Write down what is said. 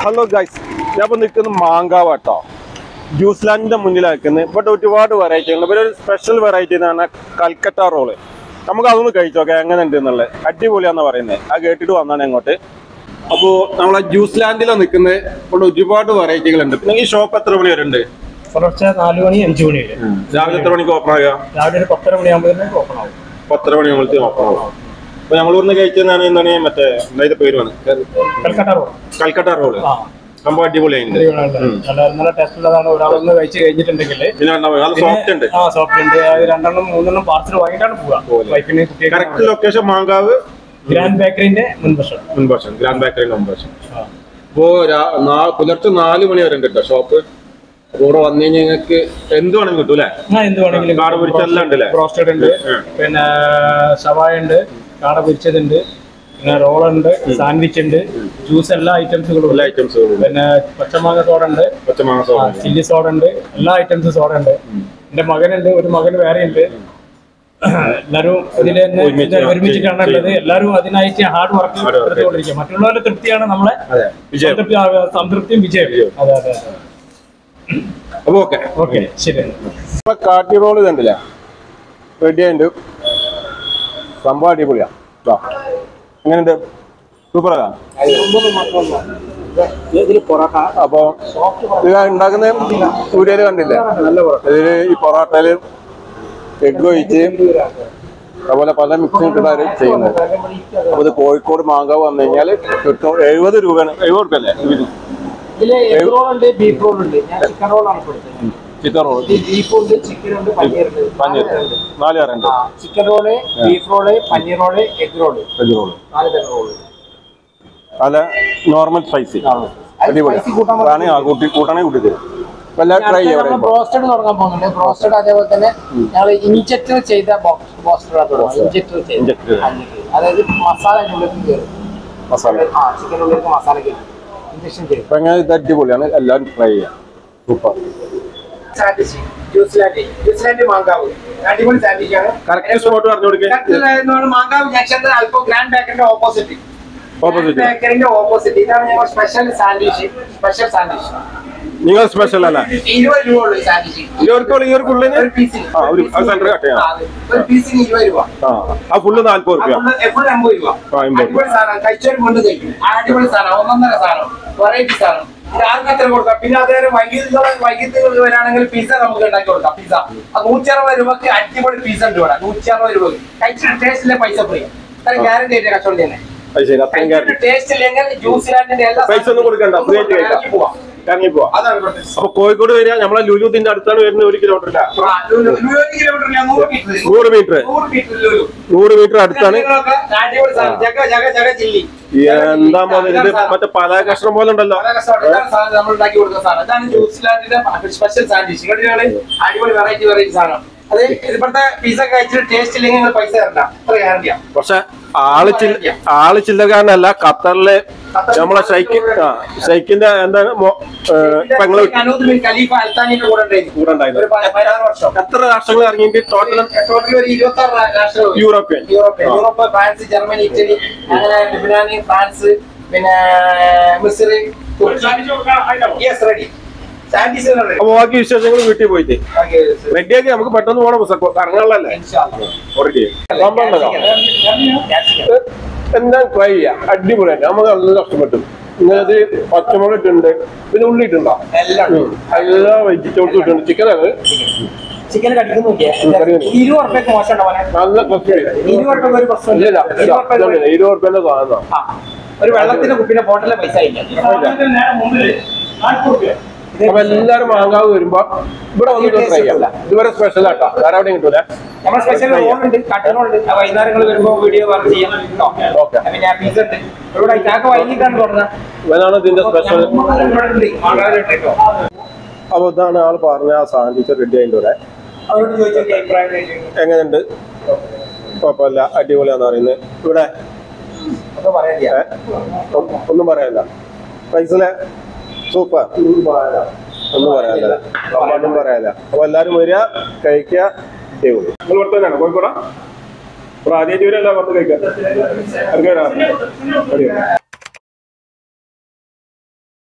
Hello guys, ഞാൻ ഇപ്പോൾ നിൽക്കുന്നത് മാങ്കാവാട്ടോ. ജ്യൂസ്ലാൻഡിന്റെ മുന്നിലാണ് നിൽക്കുന്നത്. ഇവിടെ ഒരുപാട് വെറൈറ്റി ഉണ്ട്. ഇവിടെ ഒരു സ്പെഷ്യൽ വെറൈറ്റി എന്ന് പറഞ്ഞാൽ കൽക്കട്ട റോള്. നമുക്ക് അതൊന്ന് കഴിച്ചു നോക്കാം എങ്ങനെ ഉണ്ട് എന്നുള്ളത്. അടിപൊളിയാണെന്ന് പറയുന്നത്. അത് കേട്ടിട്ട് വന്നാണ് ഇങ്ങോട്ട്. അപ്പോൾ നമ്മളെ ജ്യൂസ്ലാൻഡിലാണ് നിൽക്കുന്നത്. ഇവിടെ ഒരുപാട് വെറൈറ്റികളുണ്ട്. പിന്നെ ഈ ഷോപ്പ് എത്ര മണി വരെ ഉണ്ട്? പുലർച്ചെ 4 മണി 5 മണി വരെ. രാവിലെ എത്ര മണിക്ക് ഓപ്പൺ ആകുക? രാവിലെ ഒരു 10:30 മണിയാകുമ്പോഴത്തേക്ക് ഓപ്പൺ ആവും. 10:30 മണിയാകുമ്പോഴത്തേക്ക് ഓപ്പൺ ആവും. അപ്പൊ ഞങ്ങൾ ഇവിടുന്ന് കഴിച്ചതാണ് എന്താണ് മറ്റേ എന്താ പേര് വന്ന് കൽക്കട്ട റോള്. സംഭവം അടിപൊളിയായിട്ടുണ്ട്. നല്ല ടേസ്റ്റ് ഉള്ളതാണ്. ഒരാളൊന്ന് കഴിച്ച് കഴിഞ്ഞിട്ടുണ്ടെങ്കിൽ സോഫ്റ്റ് ഉണ്ട്. സോഫ്റ്റ് ഉണ്ട്. 2-3 പാർസൽ വാങ്ങിയിട്ടാണ് പോവുക. വൈഫിന് കറക്റ്റ് ലൊക്കേഷൻ മാങ്കാവ് ഗ്രാൻഡ് ബേക്കറിന്റെ മുൻവശം. ഗ്രാൻഡ് ബേക്കറിന്റെ മുൻവശം. അപ്പോ പുലർച്ചെ 4 മണി വരെ ഉണ്ട് കേട്ടോ ഷോപ്പ്. കൂടെ വന്നു കഴിഞ്ഞാൽ നിങ്ങൾക്ക് എന്ത് വേണമെങ്കിലും കിട്ടും അല്ലേ? എന്ത് വേണമെങ്കിലും. കാട പൊരിച്ചെല്ലാം ഉണ്ട് അല്ലേ? റോസ്റ്റഡ് ഉണ്ട്, പിന്നെ ഷവായ ഉണ്ട്, കാട പൊരിച്ചതുണ്ട്, പിന്നെ റോളുണ്ട്, സാൻഡ്വിച്ച് ഉണ്ട്, ജ്യൂസ് എല്ലാ ഐറ്റംസുകളും, പിന്നെ പച്ചമാങ്ങ സോഡ ഉണ്ട്, ചില്ലി സോഡ ഉണ്ട്, എല്ലാ ഐറ്റംസും സോഡ ഉണ്ട്. എന്റെ മകനുണ്ട്, ഒരു മകന് വേറെ ഉണ്ട്. എല്ലാരും ഇതിൽ തന്നെ ഒരുമിച്ചിട്ടാണ് ഉള്ളത്. എല്ലാരും അതിനായിട്ട് ഹാർഡ് വർക്ക് എടുത്തുകൊണ്ടിരിക്കുക. മറ്റുള്ളവരുടെ തൃപ്തിയാണ് നമ്മളെ സംതൃപ്തിയും വിജയം. അതെ അതെ അതെ. അപ്പൊ ഓക്കെ ശരി. കാട്ടി റോള് കണ്ടില്ലേ? റെഡി ആയിട്ട് സംഭവം അടിപൊളിയാ. എങ്ങനെയുണ്ട്? സൂപ്പറാ. അപ്പൊ ഇത് ഉണ്ടാക്കുന്ന വീഡിയോയില് കണ്ടില്ലേ? ഇതില് ഈ പൊറോട്ടയില് എഗ് ഒഴിച്ച് അതുപോലെ പല മിക്സിങ് ഇട്ടിട്ടാണ് ചെയ്യുന്നത്. അപ്പൊ ഇത് കോഴിക്കോട് മാങ്കാവ് വന്നു കഴിഞ്ഞാൽ കിട്ടും. 70 രൂപയാണ്. 70 റുപ്യ അല്ലേ? എഗ് റോൾ ഉണ്ട്, ബീഫ് റോൾ ഉണ്ട്. ഞാൻ ചിക്കൻ റോളാണ് കൊടുത്തത്. ചിക്കൻ റോൾ, ബീഫ് ഉണ്ട്, ചിക്കൻ ഉണ്ട്, പനീർ ഉണ്ട്. 4 കറിയുണ്ട്. Chicken roll, beef roll, paneer roll, egg roll. 4 തരം റോള്. അല്ല, നോർമൽ സ്പൈസി അടിപൊളി കൂട്ടണേ കൂട്ടി തരും. ബ്രോസ്റ്റഡ് തുടങ്ങാൻ പോകുന്നുണ്ട്. ബ്രോസ്റ്റഡ് അതേപോലെ തന്നെ ഞങ്ങൾ ഇഞ്ചക്ടർ ചെയ്ത അതായത് മസാല ചിക്കനുള്ളിലേക്ക് മസാല കയറും. ഇഞ്ചക്ഷൻ ചെയ്യും. അടിപൊളിയാണ്. എല്ലാവരും ട്രൈ ചെയ്യാം. സൂപ്പർ. ജ്യൂസ്ലാൻഡ് മാങ്കാവ് അടിപൊളി സാൻഡ്വിച്ചാണ്. മാങ്കാവ് ജംഗ്ഷനിൽ അല്പം ഗ്രാൻഡ് ബേക്കറിന്റെ ഓപ്പോസിറ്റ്. ബേക്കറിന്റെ ഓപ്പോസിറ്റ്. ഇതാണ് ഞങ്ങൾ സ്പെഷ്യൽ സാൻഡ്വിച്ച്. നിങ്ങൾ സ്പെഷ്യൽ അല്ല? 20 രൂപ ഉള്ളു സാൻഡ്വിച്ച്. ഒരു പീസിന് 20 രൂപ. ആ ഫുള്ള് 40 രൂപ. ഫുൾ 50 രൂപ. അടിപൊളി സാധനം. കഴിച്ചവർ കൊണ്ട് കഴിക്കും. അടിപൊളി സാധനം. 1.5 സാധനം. വെറൈറ്റി സാധനം. ഇത് ആർക്കത്ര കൊടുക്കാം. പിന്നെ അതേപോലെ വൈകിട്ട് വരാണെങ്കിൽ പിസ്സ നമുക്ക് ഉണ്ടാക്കി കൊടുക്കാം. പിസ്സ 160 രൂപക്ക് അടിപൊളി പിസ്സ ഉണ്ട് ഇവിടെ. 160 രൂപക്ക് കഴിച്ചിട്ട് ടേസ്റ്റിലെ പൈസ ഫ്രീ. അത്ര ഗ്യാരണ്ടി ആയിട്ട് കച്ചവടം തന്നെ. ടേസ്റ്റ് ഇല്ലെങ്കിൽ ജ്യൂസിലാൻഡിന്റെ എല്ലാ പൈസ ഒന്നും കൊടുക്കണ്ട. ഫ്രീ ആയിട്ട് കഴിക്കാം. ഇറങ്ങി പോവാ. അപ്പൊ കോഴിക്കോട് വരിക. നമ്മളെ ലുലുത്തിന്റെ അടുത്താണ് വരുന്നത്. 1 കിലോമീറ്റർ 100 മീറ്റർ അടുത്താണ്. എന്താ ഇത് മറ്റേ പല കഷ്ണം പോലെ ഉണ്ടല്ലോ. നമ്മൾ ഉണ്ടാക്കി കൊടുക്കുന്ന സാധനം. ഇതാണ് ജ്യൂസിലാൻഡിന്റെ സ്പെഷ്യൽ സാൻഡ്വിച്ച്. അടിപൊളി വെറൈറ്റി സാധനം. അത് ഇപ്പോഴത്തെ പിസ്സ കഴിച്ചിട്ട് ടേസ്റ്റ് ഇല്ലെങ്കിൽ നിങ്ങൾ പൈസ തരണ്ട. അത്ര ഗ്യാരണ്ടിയാ. പക്ഷെ ആള് ചില്ലക്കാരനല്ല. ഖത്തറിലെ നമ്മളെ ഷൈക്കിന്റെ എന്താണ് ഖലീഫ അൽത്താനിയുടെ കൂടെ ഉണ്ടായിരുന്നു. എത്ര രാഷ്ട്രങ്ങൾ ഇറങ്ങിയിട്ട്? ടോട്ടൽ ഒരു 26 രാഷ്ട്രങ്ങൾ. യൂറോപ്പ്, ഫ്രാൻസ്, ജർമ്മനി, ഇറ്റലി, അങ്ങനെ ലെബനാൻ, ഫ്രാൻസ്, പിന്നെ മിസ്ർ, റെഡി. അപ്പൊ ബാക്കി വിശേഷങ്ങൾ വീട്ടിൽ പോയിട്ട് റെഡിയാക്കി നമുക്ക് പെട്ടെന്ന് പോകണം. ഇറങ്ങാനുള്ളല്ലേ? എന്താ ട്രൈ ചെയ്യാം. അടിപൊളിയായിട്ട് നമുക്ക് നല്ല കഷ്ടപ്പെട്ടു. ഇങ്ങനത് പച്ചമുളക് ഇട്ടുണ്ട്, പിന്നെ ഉള്ളി ഇട്ടുണ്ടോ? എല്ലാ വെജിറ്റബിൾസും ഇട്ടുണ്ട്. ചിക്കനാണ്. ചിക്കൻ കടിക്കുന്നു. 20 രൂപയ്ക്ക് മോശം നല്ല 20 രൂപന്റെ സാധനം. ഒരു വെള്ളത്തിന്റെ കുപ്പിന്റെ ബോട്ടിലെ പൈസ ഇല്ല. അപ്പൊ എല്ലാരും മാങ്കാവ് വരുമ്പോ ഇവിടെ വന്നിട്ട് ട്രൈ ചെയ്യാം. ഇതുവരെ സ്പെഷ്യൽ ആട്ടോ. വേറെ എവിടെയും കിട്ടൂല. നമ്മുടെ സ്പെഷ്യൽ റോളുണ്ട്, കട്ടനുണ്ട്. വൈകുന്നേരങ്ങൾ വരുമ്പോ വീഡിയോ വർക്ക് ചെയ്യാം. പിന്നെ പീസ് ഉണ്ട്. ഇവിടെ ഇതാക്ക് വൈകിട്ടാണ് തുടങ്ങുന്നത്. ഇവനാണ് ഇതിന്റെ സ്പെഷ്യൽ. അപ്പൊ ഇതാണ് ആള് പറഞ്ഞ ആ സാൻഡ്വിച്ച് റെഡി ആയിട്ട് ഇവിടെ. അവരോട് ചോദിച്ചോക്കെ അഭിപ്രായം എങ്ങനെയുണ്ട്? കുഴപ്പമില്ല, അടിപൊളിയാന്ന് പറയുന്നത്. ഇവിടെ ഒന്നും പറയാനില്ല. പൈസലെ സൂപ്പർ. ഒന്നും പറയാനില്ല. അപ്പൊ എല്ലാരും വരിക, കഴിക്കുക. നിങ്ങൾ ഇവിടെ തന്നെയാണ് കോഴിക്കോടാ? ആദ്യമായിട്ട് വരല്ല വന്ന് കഴിക്കാം.